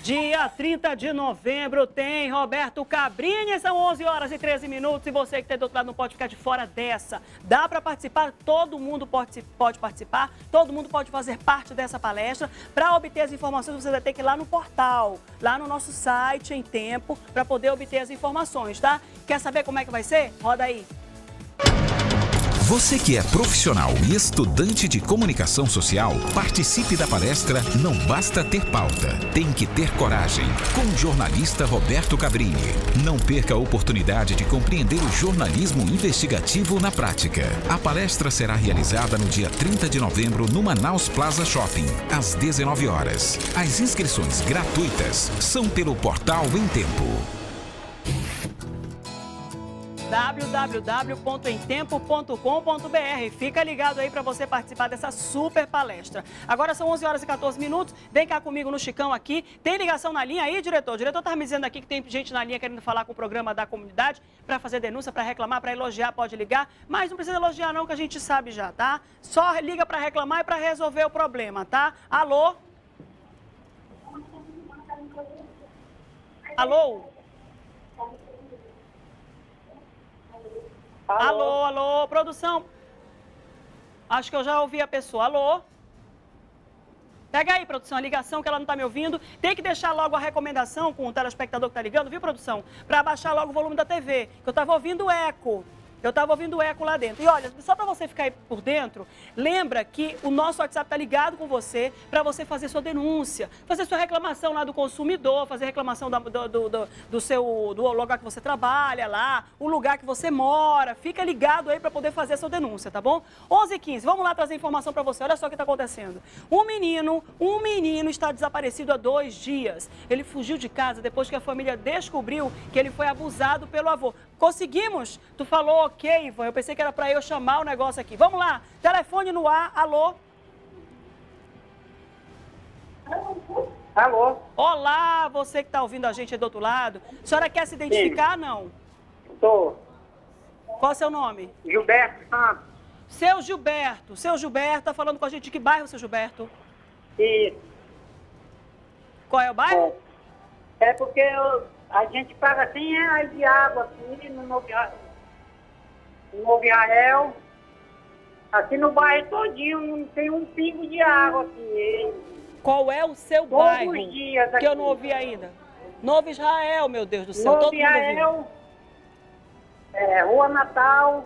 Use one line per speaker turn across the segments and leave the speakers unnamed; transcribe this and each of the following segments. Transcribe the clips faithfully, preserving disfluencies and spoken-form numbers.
Dia trinta de novembro tem Roberto Cabrini, são onze horas e treze minutos e você que está do outro lado não pode ficar de fora dessa. Dá para participar, todo mundo pode, pode participar, todo mundo pode fazer parte dessa palestra. Para obter as informações você vai ter que ir lá no portal, lá no nosso site em tempo, para poder obter as informações, tá? Quer saber como é que vai ser? Roda aí.
Você que é profissional e estudante de comunicação social, participe da palestra Não Basta Ter Pauta, Tem que Ter Coragem, com o jornalista Roberto Cabrini. Não perca a oportunidade de compreender o jornalismo investigativo na prática. A palestra será realizada no dia trinta de novembro no Manaus Plaza Shopping, às dezenove horas. As inscrições gratuitas são pelo portal Em Tempo.
w w w ponto em tempo ponto com ponto b r. Fica ligado aí para você participar dessa super palestra. Agora são onze horas e quatorze minutos. Vem cá comigo no Chicão aqui. Tem ligação na linha aí, diretor? O diretor tá me dizendo aqui que tem gente na linha querendo falar com o programa da comunidade para fazer denúncia, para reclamar, para elogiar, pode ligar. Mas não precisa elogiar não, que a gente sabe já, tá? Só liga para reclamar e para resolver o problema, tá? Alô? Alô? Alô? alô, alô, produção. Acho que eu já ouvi a pessoa. Alô? Pega aí, produção, a ligação que ela não está me ouvindo. Tem que deixar logo a recomendação com o telespectador que está ligando, viu, produção? Para abaixar logo o volume da T V, que eu estava ouvindo eco. Eu estava ouvindo eco lá dentro. E olha, só para você ficar aí por dentro, lembra que o nosso WhatsApp está ligado com você para você fazer sua denúncia, fazer sua reclamação lá do consumidor, fazer reclamação da, do, do, do, do seu do lugar que você trabalha lá, o lugar que você mora. Fica ligado aí para poder fazer a sua denúncia, tá bom? onze e quinze, vamos lá trazer informação para você. Olha só o que está acontecendo. Um menino, um menino está desaparecido há dois dias. Ele fugiu de casa depois que a família descobriu que ele foi abusado pelo avô. Conseguimos? Tu falou ok, Ivan. Eu pensei que era para eu chamar o negócio aqui. Vamos lá. Telefone no ar. Alô?
Alô?
Olá, você que está ouvindo a gente aí do outro lado. A senhora quer se identificar, Sim. não?
Tô.
Qual é o seu nome?
Gilberto Santos.
Seu Gilberto. Seu Gilberto está falando com a gente de que bairro, seu Gilberto?
Isso.
Qual é o bairro?
É, é porque eu... A gente paga cem reais de água aqui no Novo, no Novo Israel. Aqui no bairro todinho não tem um pingo de água aqui.
Qual é o seu
Todos
bairro?
Os dias aqui.
Que eu não ouvi ainda. Novo Israel, meu Deus do céu.
Novo
Todo
Israel,
mundo
é, Rua Natal.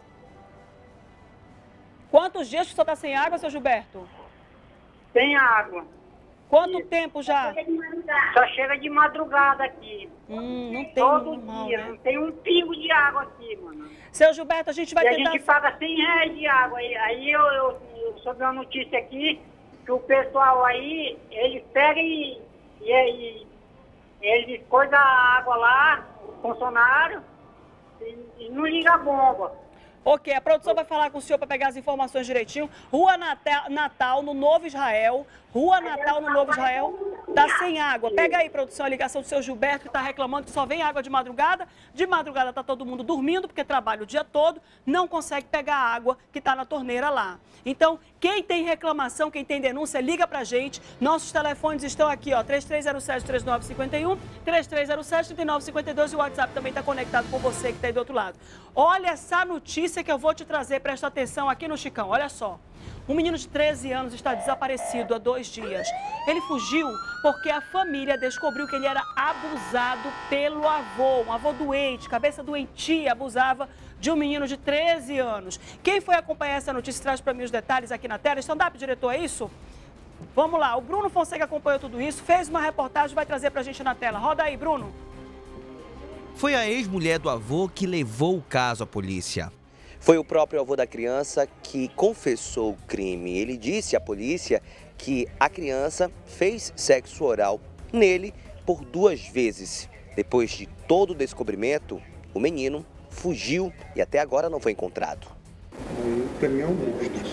Quantos dias que o senhor está sem água, seu Gilberto?
Sem água.
Quanto Isso. tempo já?
Só chega de madrugada aqui.
Hum, não tem
Todo
normal,
dia,
né?
não tem um pingo de água aqui, mano.
Seu Gilberto, a gente vai
e
tentar...
a gente paga cem reais de água. Aí, aí eu, eu, eu soube uma notícia aqui que o pessoal aí, eles pegam e, e, e eles coisam a água lá, o funcionário, e, e não liga a bomba.
Ok, a produção vai falar com o senhor para pegar as informações direitinho. Rua Natal, Natal, no Novo Israel. Rua Natal, no Novo Israel, tá sem água. Pega aí, produção, a ligação do seu Gilberto, que está reclamando que só vem água de madrugada. De madrugada tá todo mundo dormindo, porque trabalha o dia todo, não consegue pegar a água que está na torneira lá. Então, quem tem reclamação, quem tem denúncia, liga pra gente. Nossos telefones estão aqui, ó, três três zero sete, três nove cinco um, três três zero sete, três nove cinco dois, e o WhatsApp também está conectado com você que está aí do outro lado. Olha essa notícia que eu vou te trazer, presta atenção aqui no Chicão, olha só. Um menino de treze anos está desaparecido há dois dias. Ele fugiu porque a família descobriu que ele era abusado pelo avô, um avô doente, cabeça doentia, abusava de um menino de treze anos. Quem foi acompanhar essa notícia traz para mim os detalhes aqui na tela. Stand-up, diretor, é isso? Vamos lá, o Bruno Fonseca acompanhou tudo isso, fez uma reportagem, vai trazer para a gente na tela. Roda aí, Bruno.
Foi a ex-mulher do avô que levou o caso à polícia.
Foi o próprio avô da criança que confessou o crime. Ele disse à polícia que a criança fez sexo oral nele por duas vezes. Depois de todo o descobrimento, o menino fugiu e até agora não foi encontrado.
Aí, para mim é um monstro.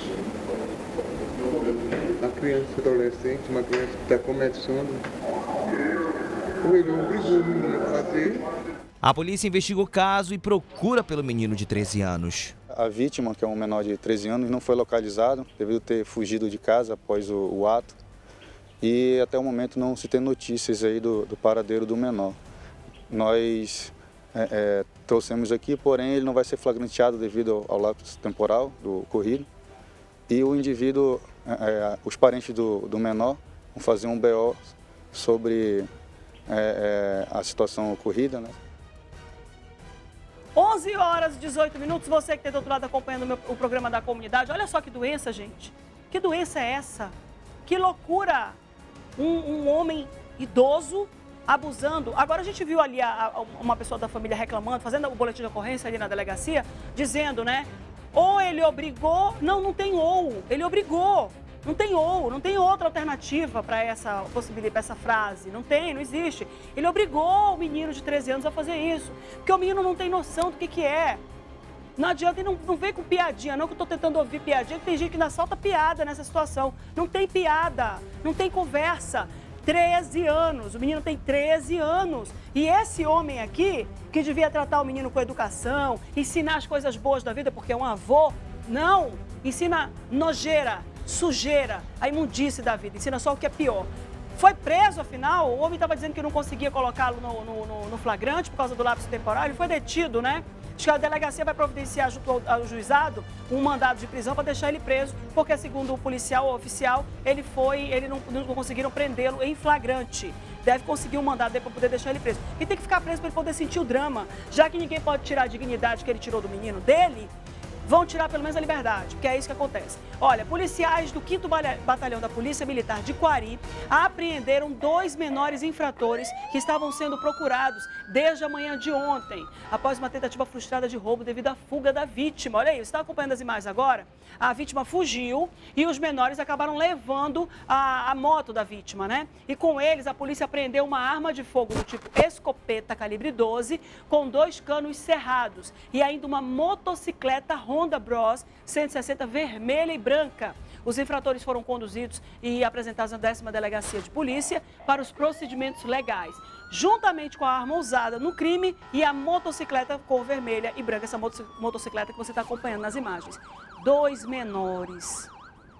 Uma criança adolescente, uma criança que está começando, ele obrigou o menino a fazer.
A polícia investiga o caso e procura pelo menino de treze anos.
A vítima, que é um menor de treze anos, não foi localizado devido a ter fugido de casa após o, o ato. e até o momento não se tem notícias aí do, do paradeiro do menor. Nós é, é, trouxemos aqui, porém ele não vai ser flagranteado devido ao, ao lapso temporal do ocorrido. E o indivíduo, é, é, os parentes do, do menor vão fazer um B O sobre é, é, a situação ocorrida, né?
onze horas e dezoito minutos, você que está do outro lado acompanhando o, meu, o programa da comunidade, olha só que doença, gente. Que doença é essa? Que loucura! Um, um homem idoso abusando. Agora a gente viu ali a, a, uma pessoa da família reclamando, fazendo o boletim de ocorrência ali na delegacia, dizendo, né? Ou ele obrigou, não, não tem ou, ele obrigou. Não tem ou, não tem outra alternativa para essa possibilidade, para essa frase. Não tem, não existe. Ele obrigou o menino de treze anos a fazer isso, porque o menino não tem noção do que, que é. Não adianta, e não, não vem com piadinha, não, que eu estou tentando ouvir piadinha, que tem gente que ainda solta piada nessa situação. Não tem piada, não tem conversa. treze anos, o menino tem treze anos. E esse homem aqui, que devia tratar o menino com educação, ensinar as coisas boas da vida, porque é um avô, não, ensina nojeira, sujeira, a imundície da vida, ensina só o que é pior. Foi preso, afinal, o homem estava dizendo que não conseguia colocá-lo no, no, no, no flagrante por causa do lapso temporal, ele foi detido, né? Acho que a delegacia vai providenciar junto ao, ao juizado um mandado de prisão para deixar ele preso, porque segundo o policial ou oficial, ele foi, ele não, não conseguiram prendê-lo em flagrante. Deve conseguir um mandado para poder deixar ele preso. E tem que ficar preso para ele poder sentir o drama, já que ninguém pode tirar a dignidade que ele tirou do menino dele. Vão tirar pelo menos a liberdade, porque é isso que acontece. Olha, policiais do quinto Batalhão da Polícia Militar de Quari apreenderam dois menores infratores que estavam sendo procurados desde a manhã de ontem, após uma tentativa frustrada de roubo devido à fuga da vítima. Olha aí, você está acompanhando as imagens agora? A vítima fugiu e os menores acabaram levando a, a moto da vítima, né? E com eles, a polícia apreendeu uma arma de fogo do tipo escopeta calibre doze, com dois canos cerrados e ainda uma motocicleta Honda Bros cento e sessenta vermelha e branca. Os infratores foram conduzidos e apresentados na décima Delegacia de Polícia para os procedimentos legais, juntamente com a arma usada no crime e a motocicleta cor vermelha e branca, essa motocicleta que você está acompanhando nas imagens. Dois menores,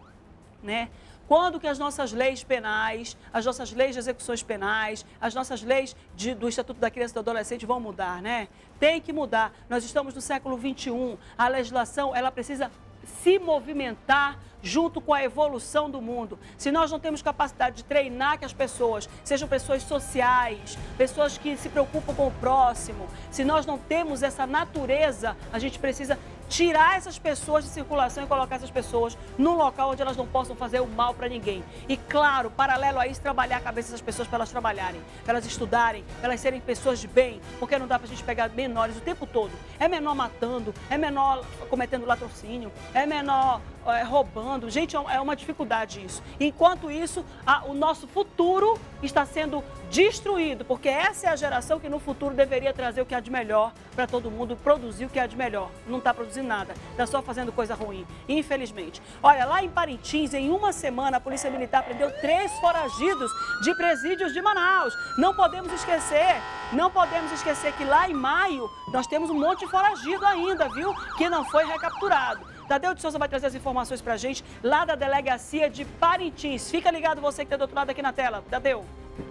né? Quando que as nossas leis penais, as nossas leis de execuções penais, as nossas leis de, do Estatuto da Criança e do Adolescente vão mudar, né? Tem que mudar. Nós estamos no século vinte e um, a legislação ela precisa se movimentar junto com a evolução do mundo. Se nós não temos capacidade de treinar que as pessoas sejam pessoas sociais, pessoas que se preocupam com o próximo, se nós não temos essa natureza, a gente precisa tirar essas pessoas de circulação e colocar essas pessoas num local onde elas não possam fazer o mal para ninguém. E claro, paralelo a isso, trabalhar a cabeça dessas pessoas para elas trabalharem, para elas estudarem, para elas serem pessoas de bem, porque não dá para a gente pegar menores o tempo todo. É menor matando, é menor cometendo latrocínio, é menor é, roubando. Gente, é uma dificuldade isso. Enquanto isso, a, o nosso futuro está sendo destruído, porque essa é a geração que no futuro deveria trazer o que há de melhor para todo mundo, produzir o que há de melhor. Não está produzindo nada, está só fazendo coisa ruim, infelizmente. Olha, lá em Parintins, em uma semana, a Polícia Militar prendeu três foragidos de presídios de Manaus. Não podemos esquecer, não podemos esquecer que lá em maio nós temos um monte de foragido ainda, viu? Que não foi recapturado. Tadeu de Souza vai trazer as informações pra gente lá da Delegacia de Parintins. Fica ligado você que está do outro lado aqui na tela. Tadeu.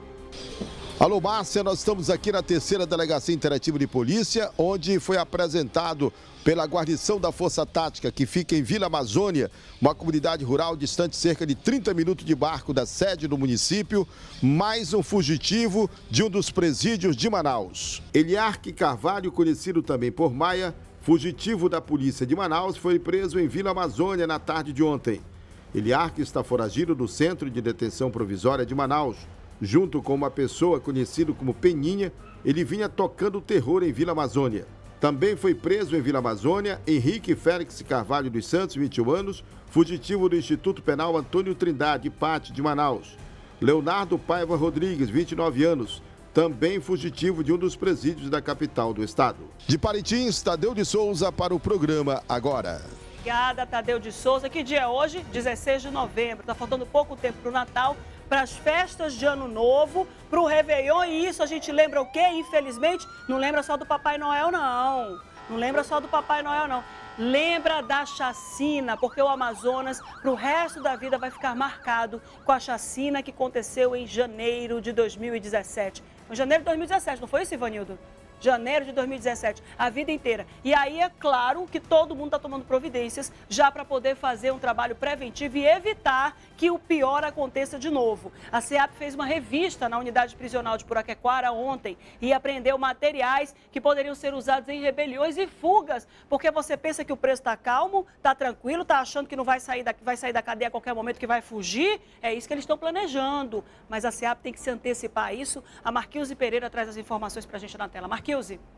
Alô, Márcia, nós estamos aqui na terceira Delegacia Interativa de Polícia, onde foi apresentado pela guarnição da Força Tática, que fica em Vila Amazônia, uma comunidade rural distante cerca de trinta minutos de barco da sede do município, mais um fugitivo de um dos presídios de Manaus. Eliarque Carvalho, conhecido também por Maia, fugitivo da polícia de Manaus, foi preso em Vila Amazônia na tarde de ontem. Eliarque está foragido do Centro de Detenção Provisória de Manaus. Junto com uma pessoa conhecida como Peninha, ele vinha tocando terror em Vila Amazônia. Também foi preso em Vila Amazônia Henrique Félix Carvalho dos Santos, vinte e um anos, fugitivo do Instituto Penal Antônio Trindade, Pate de Manaus. Leonardo Paiva Rodrigues, vinte e nove anos, também fugitivo de um dos presídios da capital do estado. De Parintins, Tadeu de Souza para o programa Agora.
Obrigada, Tadeu de Souza. Que dia é hoje? dezesseis de novembro. Está faltando pouco tempo para o Natal, para as festas de Ano Novo, para o Réveillon. E isso a gente lembra o quê? Infelizmente, não lembra só do Papai Noel, não. Não lembra só do Papai Noel, não. lembra da chacina, porque o Amazonas, para o resto da vida, vai ficar marcado com a chacina que aconteceu em janeiro de dois mil e dezessete. Em janeiro de dois mil e dezessete, não foi isso, Ivanildo? Janeiro de dois mil e dezessete, a vida inteira. E aí é claro que todo mundo está tomando providências já para poder fazer um trabalho preventivo e evitar que o pior aconteça de novo. A SEAP fez uma revista na unidade prisional de Puraquequara ontem e apreendeu materiais que poderiam ser usados em rebeliões e fugas, porque você pensa que o preso está calmo, está tranquilo, está achando que não vai sair, da, vai sair da cadeia a qualquer momento, que vai fugir. É isso que eles estão planejando. Mas a SEAP tem que se antecipar a isso. A Marquilze Pereira traz as informações para a gente na tela. Marquilze.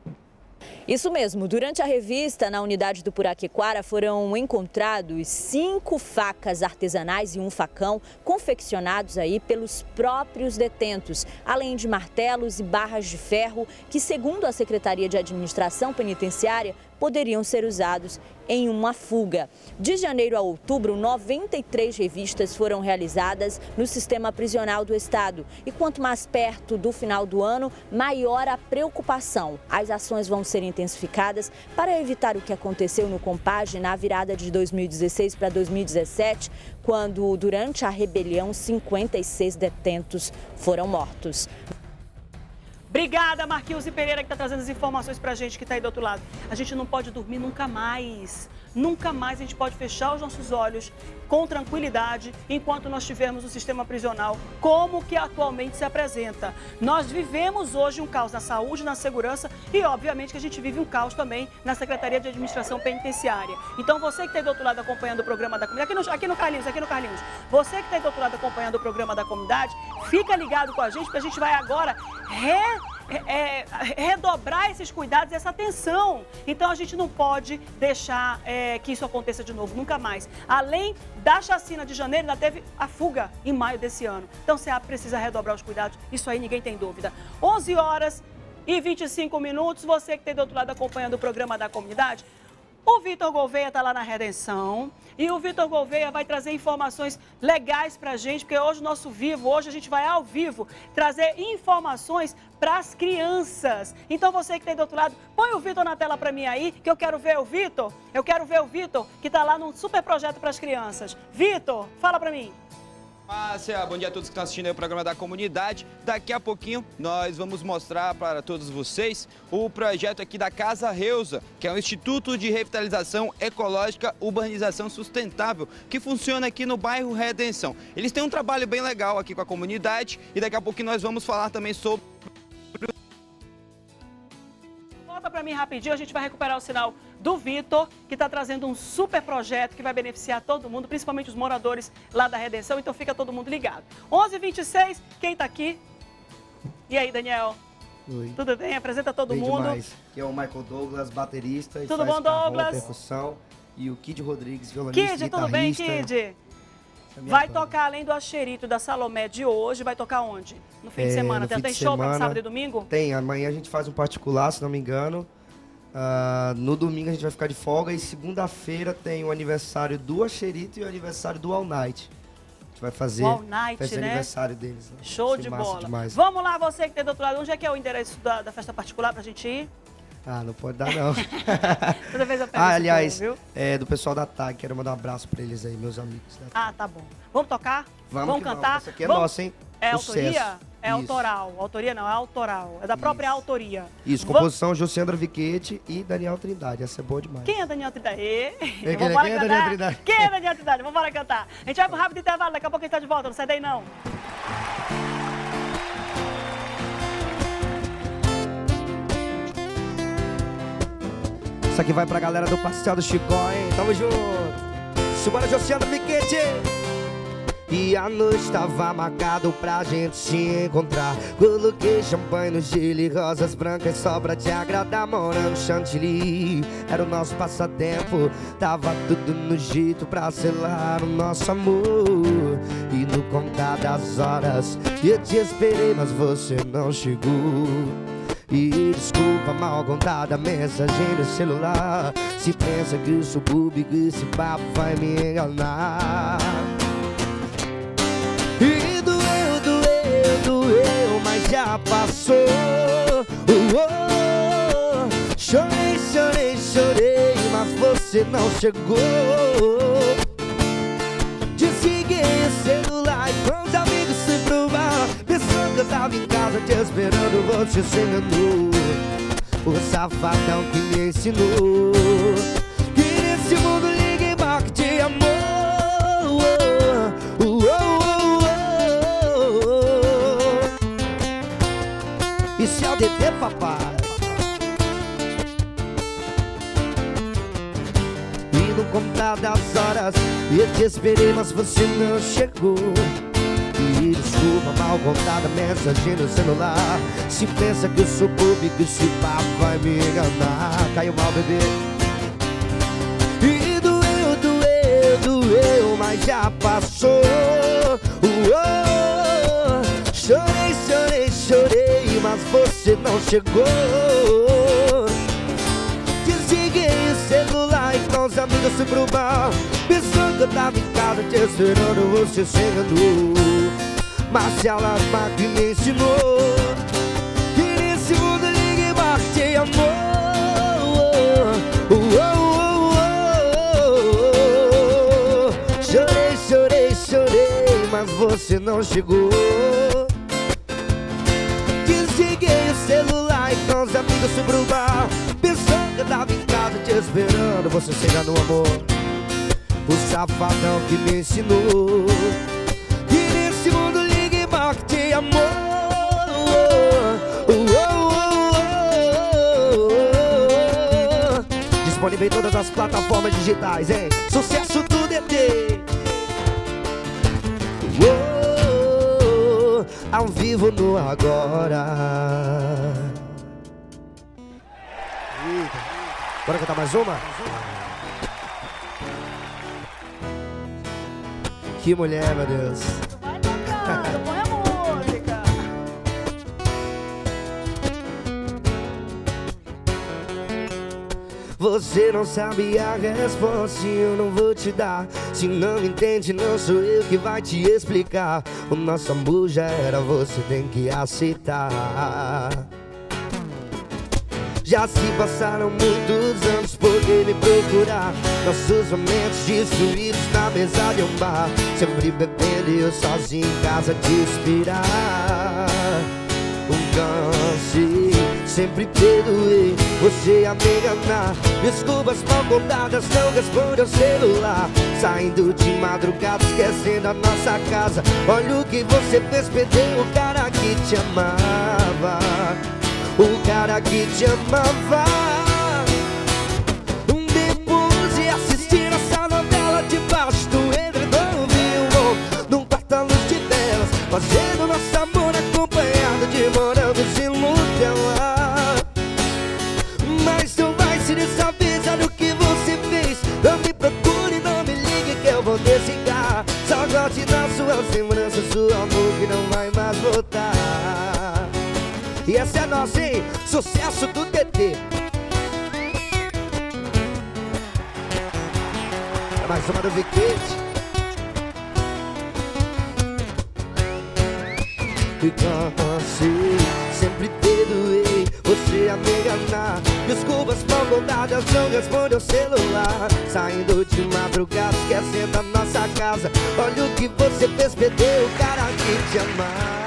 Isso mesmo, durante a revista na unidade do Puraquequara foram encontrados cinco facas artesanais e um facão confeccionados aí pelos próprios detentos, além de martelos e barras de ferro que, segundo a Secretaria de Administração Penitenciária, poderiam ser usados em uma fuga. De janeiro a outubro, noventa e três revistas foram realizadas no sistema prisional do estado. E quanto mais perto do final do ano, maior a preocupação. As ações vão ser intensificadas para evitar o que aconteceu no Compage na virada de dois mil e dezesseis para dois mil e dezessete, quando, durante a rebelião, cinquenta e seis detentos foram mortos.
Obrigada, Marquilze Pereira, que está trazendo as informações para a gente que está aí do outro lado. A gente não pode dormir nunca mais. Nunca mais a gente pode fechar os nossos olhos com tranquilidade enquanto nós tivermos o sistema prisional como que atualmente se apresenta. Nós vivemos hoje um caos na saúde, na segurança e, obviamente, que a gente vive um caos também na Secretaria de Administração Penitenciária. Então, você que está aí do outro lado acompanhando o programa da comunidade, aqui no, aqui no Carlinhos, aqui no Carlinhos, você que está aí do outro lado acompanhando o programa da comunidade, fica ligado com a gente, porque a gente vai agora re... É, redobrar esses cuidados e essa atenção. Então a gente não pode deixar é, que isso aconteça de novo, nunca mais. Além da chacina de janeiro, ainda teve a fuga em maio desse ano. Então o SEAP precisa redobrar os cuidados, isso aí ninguém tem dúvida. onze horas e vinte e cinco minutos, você que tem do outro lado acompanhando o programa da comunidade, o Vitor Gouveia está lá na Redenção e o Vitor Gouveia vai trazer informações legais para a gente, porque hoje o nosso vivo, hoje a gente vai ao vivo trazer informações para as crianças. Então você que tem do outro lado, põe o Vitor na tela para mim aí, que eu quero ver o Vitor, eu quero ver o Vitor que está lá num super projeto para as crianças. Vitor, fala para mim.
Márcia, bom dia a todos que estão assistindo aí o programa da comunidade. Daqui a pouquinho nós vamos mostrar para todos vocês o projeto aqui da Casa Reusa, que é um Instituto de Revitalização Ecológica Urbanização Sustentável, que funciona aqui no bairro Redenção. Eles têm um trabalho bem legal aqui com a comunidade e daqui a pouquinho nós vamos falar também sobre...
Volta para mim rapidinho, a gente vai recuperar o sinal do Vitor, que está trazendo um super projeto que vai beneficiar todo mundo, principalmente os moradores lá da Redenção, então fica todo mundo ligado. onze e vinte e seis, quem está aqui? E aí, Daniel?
Oi.
Tudo bem? Apresenta todo
bem
mundo.
Demais. Aqui é o Michael Douglas, baterista. E
tudo
faz
bom, Douglas?
Carrom, percussão. E o Kid Rodrigues, violonista.
Kid, tudo bem, Kid? Vai tocar além do Axerito da Salomé de hoje, vai tocar onde? No fim é, de semana. Tem, tem show para sábado e domingo?
Tem, amanhã a gente faz um particular, se não me engano. Uh, no domingo a gente vai ficar de folga e segunda-feira tem o aniversário do Axerito e o aniversário do All Night. A gente vai fazer
All Night,
festa
né?
aniversário deles. Né?
Show de bola. Demais. Vamos lá, você que tem do outro lado, onde é que é o endereço da, da festa particular pra gente ir?
Ah, não pode dar não.
Toda vez eu pego
ah, aliás,
povo, viu?
É do pessoal da T A G, quero mandar um abraço pra eles aí, meus amigos. Né?
Ah, tá bom. Vamos tocar?
Vamos,
vamos cantar?
Vamos. Essa aqui é
vamos...
nossa, hein?
É
Sucesso.
autoria? É
Isso.
autoral. Autoria não, é autoral. É da própria
Isso.
autoria.
Isso, composição Josiandra Viquete e Daniel Trindade. Essa é boa demais.
Quem é Daniel Trindade?
É, quem,
Vamos
é, quem é Daniel Trindade?
Quem é Daniel Trindade? Vamos para cantar. A gente vai pro rápido intervalo, daqui a pouco a gente tá de volta. Não sai daí, não.
Isso aqui vai pra galera do Pastel do Chicó, hein? Tamo junto. Simbora, Josiandra Viquete. E a noite tava marcado pra gente se encontrar. Coloquei champanhe no gelo e rosas brancas só pra te agradar. Morango chantilly era o nosso passatempo. Tava tudo no jeito pra selar o nosso amor. E no contar das horas eu te esperei, mas você não chegou. E desculpa mal contada mensagem no celular. Se pensa que eu sou público, esse papo vai me enganar. E doeu, doeu, doeu, mas já passou. Oh, oh, oh. Chorei, chorei, chorei, mas você você não chegou. Desliguei o celular e com os amigos fui pro bar, pensando que eu tava em casa te esperando, você se enganou. O safadão que me ensinou que nesse mundo ninguém marca de amor. Oh, oh, oh, oh, oh. Isso é o D D, papai. E no contar das horas eu te esperei, mas você não chegou. E desculpa, mal contada mensagem no celular. Se pensa que eu sou bobo e que esse papo vai me enganar. Caiu mal, bebê. E doeu, doeu, doeu, mas já passou. Uou, chorei, chorei, chorei, mas você não chegou. Desliguei o celular e com os amigos fui pro bar, pensando que eu tava em casa te esperando, você se enganou. Marcela Marque me ensinou que nesse mundo ninguém mais te amor. Oh, oh, oh, oh, oh. Chorei, chorei, chorei, mas você não chegou. Desliguei o celular e com os amigos fui pro bar, pensando que eu tava em casa te esperando, você se enganou, amor. O safadão que me ensinou que nesse mundo ninguém mais te amor. Oh, oh, oh, oh, oh. Disponível em todas as plataformas digitais, hein? Sucesso do D D. Oh, ao vivo no Agora. Bora cantar mais uma? Que mulher, meu Deus.
Vai tocando, põe a música.
Você não sabe a resposta e eu não vou te dar. Se não entende, não sou eu que vai te explicar. O nosso amor já era, você tem que aceitar. Já se passaram muitos anos por que me procurar. Nossos momentos destruídos na mesa de um bar, sempre bebendo e eu sozinho em casa te inspirar. Um câncer, sempre perdoei, você a me enganar. Desculpas mal contadas, não responde ao celular. Saindo de madrugada, esquecendo a nossa casa. Olha o que você fez, perdeu o cara que te amava. O cara que te amava. Depois de assistir essa novela debaixo do edredom, viu, num quarto à luz de velas, fazendo nosso amor acompanhado de morangos e Nutella. Mas não vai se dessa vez, olha o que você fez. Não me procure, não me ligue que eu vou desligar. Só guarde nas suas lembranças o amor que não vai mais voltar. E essa é a nossa, hein? Sucesso do D D. É mais uma do Viquete. E cansei, sempre perdoei, você a me enganar. Desculpas mal contadas, não responde ao celular. Saindo de madrugada, esquecendo a nossa casa. Olha o que você fez, perdeu o cara que te amava.